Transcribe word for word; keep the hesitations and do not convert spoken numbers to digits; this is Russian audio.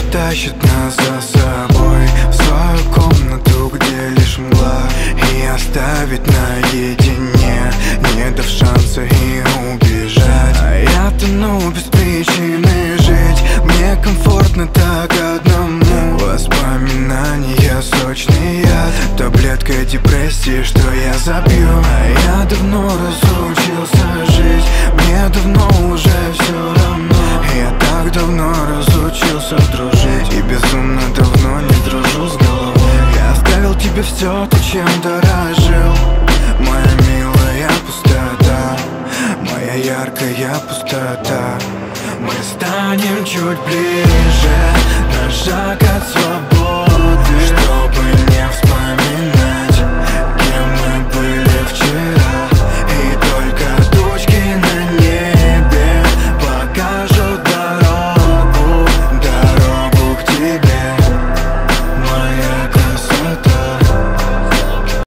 тащит нас за собой в свою комнату, где лишь мгла, и оставить наедине, не дав шанса и убежать. А я тону без причины жить, мне комфортно так одному. Воспоминания сочный яд, таблетка депрессии, что я забью. А я давно разучился жить, мне давно уже все равно. Я так давно разучился дружить и безумно давно не дружу с головой. Я оставил тебе все, то, чем дорожил, моя милая пустота, моя яркая пустота. Мы станем чуть ближе, на шаг от свободы.